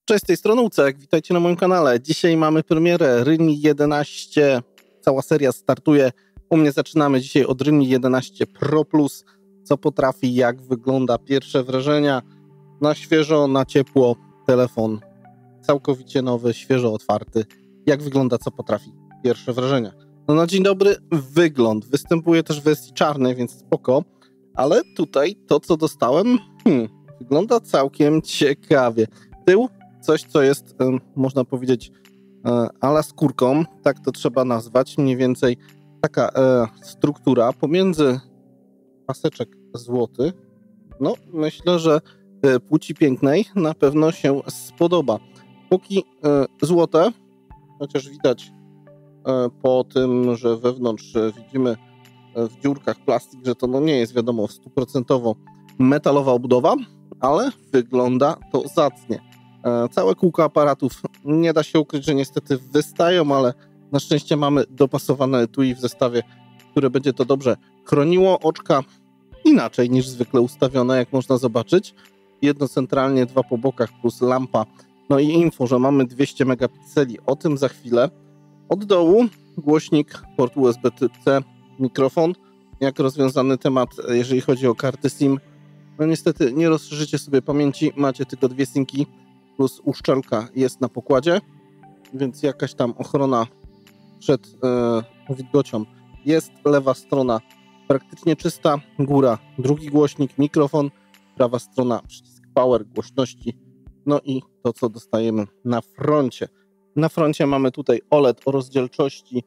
Cześć, z tej strony Ucek, witajcie na moim kanale. Dzisiaj mamy premierę Realme 11, cała seria startuje. U mnie zaczynamy dzisiaj od Realme 11 Pro Plus, co potrafi, jak wygląda, pierwsze wrażenia. Na świeżo, na ciepło, telefon całkowicie nowy, świeżo otwarty. Jak wygląda, co potrafi, pierwsze wrażenia. No na dzień dobry, wygląd. Występuje też w wersji czarnej, więc spoko. Ale tutaj to, co dostałem, wygląda całkiem ciekawie. Tył, coś, co jest, można powiedzieć, ala skórką, tak to trzeba nazwać, mniej więcej taka struktura pomiędzy paseczek złoty. No, myślę, że płci pięknej na pewno się spodoba. Póki złote, chociaż widać po tym, że wewnątrz widzimy w dziurkach plastik, że to no nie jest wiadomo 100% metalowa obudowa, ale wygląda to zacnie. Całe kółko aparatów nie da się ukryć, że niestety wystają, ale na szczęście mamy dopasowane etui w zestawie, które będzie to dobrze chroniło. Oczka inaczej niż zwykle ustawione, jak można zobaczyć. Jedno centralnie, dwa po bokach plus lampa. No i info, że mamy 200 megapikseli, o tym za chwilę. Od dołu głośnik, port USB Typ-C, mikrofon. Jak rozwiązany temat, jeżeli chodzi o karty SIM. No niestety nie rozszerzycie sobie pamięci, macie tylko dwie synki plus uszczelka jest na pokładzie, więc jakaś tam ochrona przed wilgocią jest. Lewa strona praktycznie czysta, góra drugi głośnik, mikrofon, prawa strona przycisk power, głośności, no i to, co dostajemy na froncie. Na froncie mamy tutaj OLED o rozdzielczości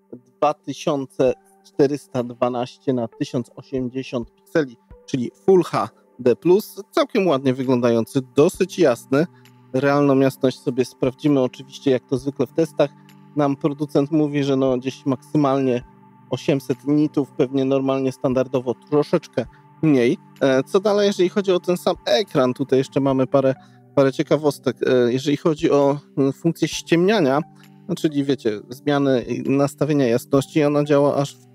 2412 na 1080 pikseli, czyli Full HD+, całkiem ładnie wyglądający, dosyć jasny. Realną jasność sobie sprawdzimy oczywiście, jak to zwykle w testach. Nam producent mówi, że no gdzieś maksymalnie 800 nitów, pewnie normalnie standardowo troszeczkę mniej. Co dalej, jeżeli chodzi o ten sam ekran? Tutaj jeszcze mamy parę ciekawostek. Jeżeli chodzi o funkcję ściemniania, no czyli wiecie, zmiany nastawienia jasności, ona działa aż w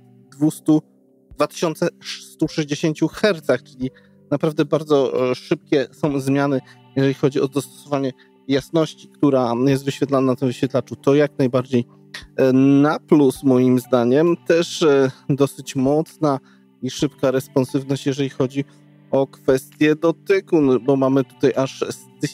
2160 Hz, czyli naprawdę bardzo szybkie są zmiany, jeżeli chodzi o dostosowanie jasności, która jest wyświetlana na tym wyświetlaczu. To jak najbardziej na plus moim zdaniem. Też dosyć mocna i szybka responsywność, jeżeli chodzi o kwestię dotyku, bo mamy tutaj aż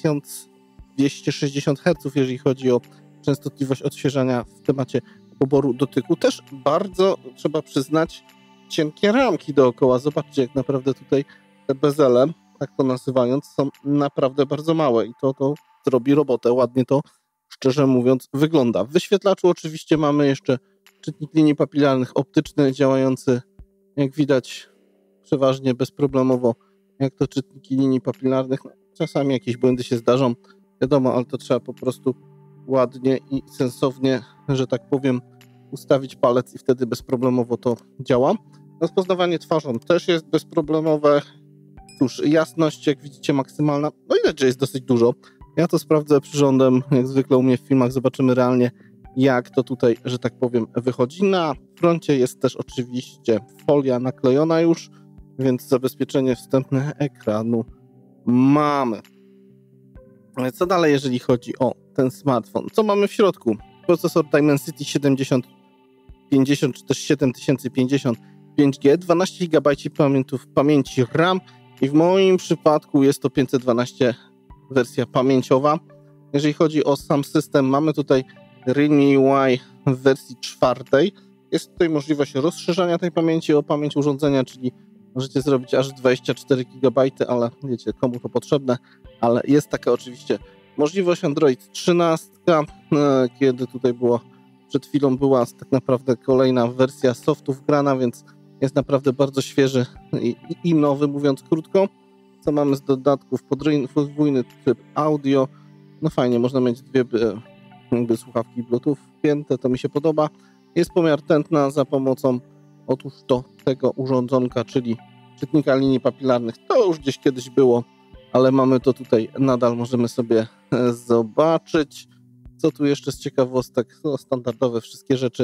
1260 Hz, jeżeli chodzi o częstotliwość odświeżania w temacie poboru dotyku. Też bardzo, trzeba przyznać, cienkie ramki dookoła. Zobaczcie, jak naprawdę tutaj te bezele, tak to nazywając, są naprawdę bardzo małe i to zrobi robotę. Ładnie to, szczerze mówiąc, wygląda. W wyświetlaczu oczywiście mamy jeszcze czytnik linii papilarnych optyczny, działający, jak widać, przeważnie bezproblemowo, jak to czytniki linii papilarnych. No, czasami jakieś błędy się zdarzą, wiadomo, ale to trzeba po prostu ładnie i sensownie, że tak powiem, ustawić palec i wtedy bezproblemowo to działa. Rozpoznawanie twarzą też jest bezproblemowe. Cóż, jasność, jak widzicie, maksymalna. No widać, że jest dosyć dużo. Ja to sprawdzę przyrządem, jak zwykle u mnie w filmach, zobaczymy realnie, jak to tutaj, że tak powiem, wychodzi. Na froncie jest też oczywiście folia naklejona już, więc zabezpieczenie wstępne ekranu mamy. Co dalej, jeżeli chodzi o ten smartfon? Co mamy w środku? Procesor Dimensity 7050 czy też 7050 5G, 12 GB pamięci RAM i w moim przypadku jest to 512 wersja pamięciowa. Jeżeli chodzi o sam system, mamy tutaj Realme UI w wersji 4. Jest tutaj możliwość rozszerzania tej pamięci o pamięć urządzenia, czyli możecie zrobić aż 24 GB, ale wiecie, komu to potrzebne, ale jest taka oczywiście możliwość. Android 13, kiedy tutaj przed chwilą była tak naprawdę kolejna wersja softu wgrana, więc jest naprawdę bardzo świeży i nowy, mówiąc krótko. Co mamy z dodatków? Podwójny tryb audio. No fajnie, można mieć dwie słuchawki Bluetooth wpięte, to mi się podoba. Jest pomiar tętna za pomocą otóż tego urządzonka, czyli czytnika linii papilarnych. To już gdzieś kiedyś było, ale mamy to tutaj nadal, możemy sobie zobaczyć. Co tu jeszcze z ciekawostek? No, standardowe wszystkie rzeczy.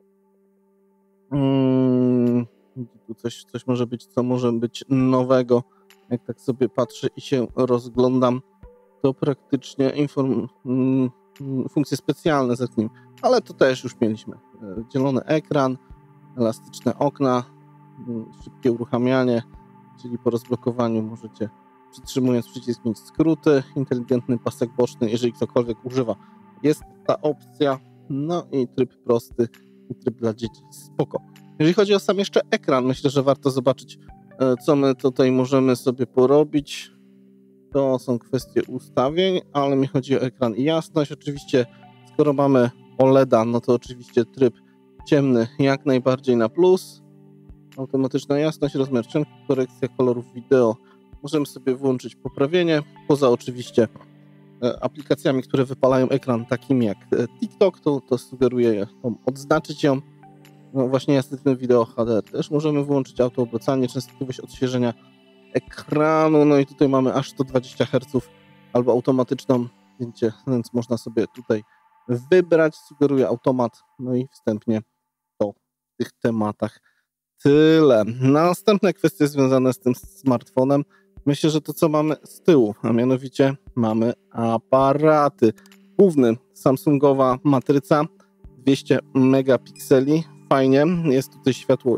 Tu coś może być, co może być nowego. Jak tak sobie patrzę i się rozglądam, to praktycznie funkcje specjalne zerknijmy, ale to też już mieliśmy. Zielony ekran, elastyczne okna, szybkie uruchamianie, czyli po rozblokowaniu możecie przytrzymując przycisk mieć skróty, inteligentny pasek boczny, jeżeli ktokolwiek używa. Jest ta opcja, no i tryb prosty i tryb dla dzieci, spoko. Jeżeli chodzi o sam jeszcze ekran, myślę, że warto zobaczyć, co my tutaj możemy sobie porobić. To są kwestie ustawień, ale mi chodzi o ekran i jasność. Oczywiście, skoro mamy OLED-a, no to oczywiście tryb ciemny jak najbardziej na plus. Automatyczna jasność, rozmiar cienki, korekcja kolorów wideo. Możemy sobie włączyć poprawienie, poza oczywiście aplikacjami, które wypalają ekran, takimi jak TikTok, to sugeruję odznaczyć ją. No właśnie jasne wideo HDR też możemy włączyć, autoobracanie, częstotliwość odświeżenia ekranu, no i tutaj mamy aż 120 Hz albo automatyczną zdjęcie, więc można sobie tutaj wybrać, sugeruję automat, no i wstępnie to w tych tematach tyle. Następne kwestie związane z tym smartfonem, myślę, że to co mamy z tyłu, a mianowicie mamy aparaty. Główny Samsungowa matryca, 200 megapikseli, fajnie, jest tutaj światło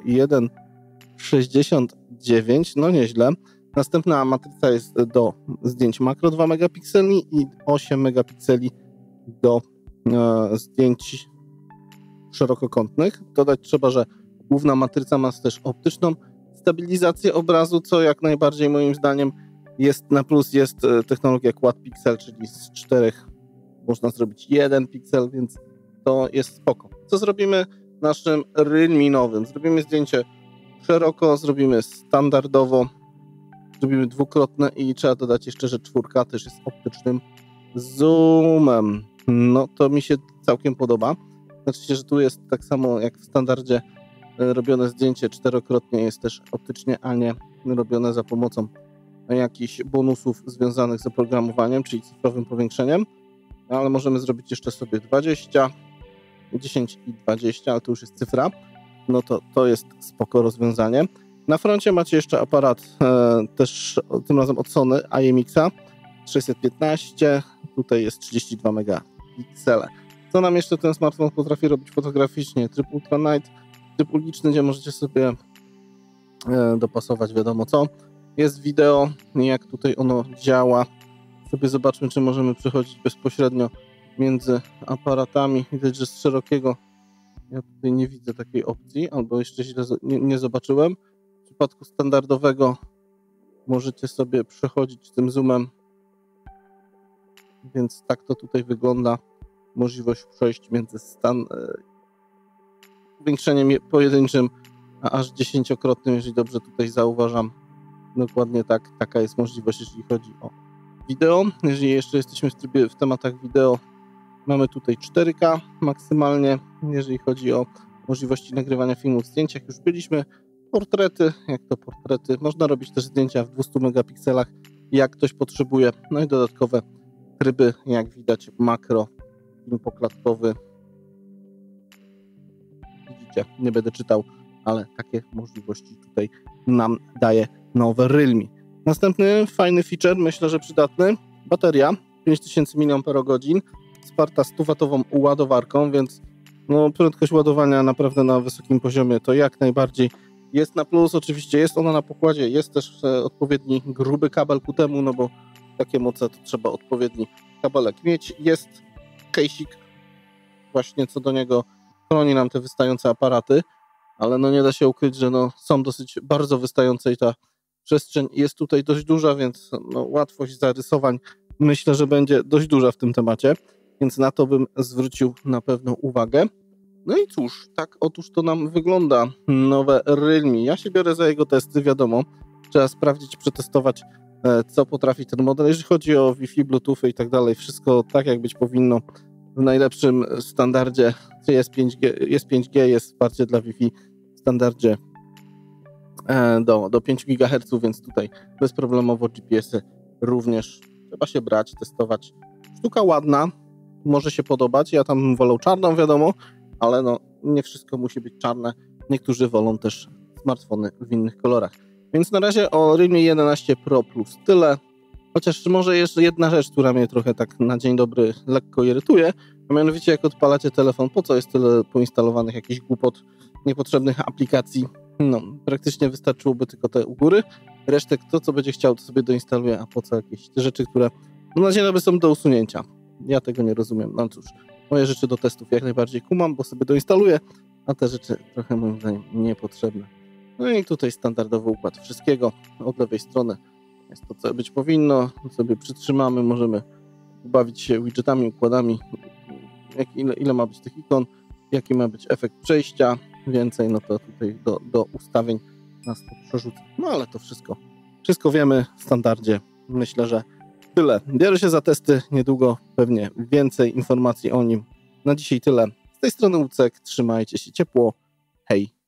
1,69, no nieźle. Następna matryca jest do zdjęć makro 2 megapikseli i 8 megapikseli do zdjęć szerokokątnych. Dodać trzeba, że główna matryca ma też optyczną stabilizację obrazu, co jak najbardziej moim zdaniem jest na plus. Jest technologia Quad Pixel, czyli z 4 można zrobić 1 piksel, więc to jest spoko. Co zrobimy naszym Realme nowym? Zrobimy zdjęcie szeroko, zrobimy standardowo, zrobimy dwukrotne i trzeba dodać jeszcze, że 4 też jest optycznym zoomem. No to mi się całkiem podoba. Znaczy, że tu jest tak samo jak w standardzie robione zdjęcie 4-krotnie jest też optycznie, a nie robione za pomocą jakichś bonusów związanych z oprogramowaniem, czyli cyfrowym powiększeniem, ale możemy zrobić jeszcze sobie 20, 10 i 20, ale to już jest cyfra, no to jest spoko rozwiązanie. Na froncie macie jeszcze aparat też tym razem od Sony IMX-a 615, tutaj jest 32 megapiksele. Co nam jeszcze ten smartfon potrafi robić fotograficznie? Tryb Ultra Night, tryb uliczny, gdzie możecie sobie dopasować wiadomo co. Jest wideo, jak tutaj ono działa. Sobie zobaczmy, czy możemy przechodzić bezpośrednio między aparatami. Widać, że z szerokiego ja tutaj nie widzę takiej opcji, albo jeszcze źle nie zobaczyłem. W przypadku standardowego możecie sobie przechodzić tym zoomem, więc tak to tutaj wygląda. Możliwość przejść między powiększeniem pojedynczym, a aż 10-krotnym, jeżeli dobrze tutaj zauważam. Dokładnie tak, taka jest możliwość, jeżeli chodzi o wideo. Jeżeli jeszcze jesteśmy w tematach wideo, mamy tutaj 4K maksymalnie, jeżeli chodzi o możliwości nagrywania filmu w zdjęciach. Już byliśmy portrety, jak to portrety. Można robić też zdjęcia w 200 megapikselach, jak ktoś potrzebuje. No i dodatkowe tryby, jak widać makro, film poklatkowy. Widzicie, nie będę czytał, ale takie możliwości tutaj nam daje nowe Realme. Następny fajny feature, myślę, że przydatny. Bateria 5000 mAh, wsparta 100W ładowarką, więc no, prędkość ładowania naprawdę na wysokim poziomie to jak najbardziej jest na plus. Oczywiście jest ona na pokładzie, jest też odpowiedni gruby kabel ku temu, no bo takie moce to trzeba odpowiedni kabelek mieć. Jest case'ik właśnie co do niego chroni nam te wystające aparaty, ale no nie da się ukryć, że no są dosyć bardzo wystające i ta przestrzeń jest tutaj dość duża, więc no łatwość zarysowań myślę, że będzie dość duża w tym temacie, więc na to bym zwrócił na pewno uwagę. No i cóż, tak otóż to nam wygląda nowe Realme. Ja się biorę za jego testy, wiadomo, trzeba sprawdzić, przetestować, co potrafi ten model. Jeżeli chodzi o Wi-Fi, Bluetooth i tak dalej, wszystko tak jak być powinno w najlepszym standardzie. Jest 5G, jest wsparcie dla Wi-Fi w standardzie do 5 GHz, więc tutaj bezproblemowo GPS-y również trzeba się brać, testować. Sztuka ładna, może się podobać. Ja tam wolę czarną, wiadomo, ale no nie wszystko musi być czarne. Niektórzy wolą też smartfony w innych kolorach. Więc na razie o Realme 11 Pro Plus tyle. Chociaż może jeszcze jedna rzecz, która mnie trochę tak na dzień dobry lekko irytuje, a mianowicie jak odpalacie telefon, po co jest tyle poinstalowanych jakichś głupot, niepotrzebnych aplikacji? No, praktycznie wystarczyłoby tylko te u góry, resztę kto co będzie chciał, to sobie doinstaluje, a po co jakieś te rzeczy, które na dzień dobry są do usunięcia. Ja tego nie rozumiem. No cóż, moje rzeczy do testów jak najbardziej kumam, bo sobie doinstaluję, a te rzeczy trochę moim zdaniem niepotrzebne. No i tutaj standardowy układ wszystkiego. Od lewej strony jest to, co być powinno. Sobie przytrzymamy, możemy bawić się widgetami, układami, ile ma być tych ikon, jaki ma być efekt przejścia. Więcej, no to tutaj do ustawień nas to przerzuca. No ale to wszystko wiemy w standardzie. Myślę, że tyle. Biorę się za testy, niedługo pewnie więcej informacji o nim. Na dzisiaj tyle. Z tej strony Łucek, trzymajcie się ciepło. Hej!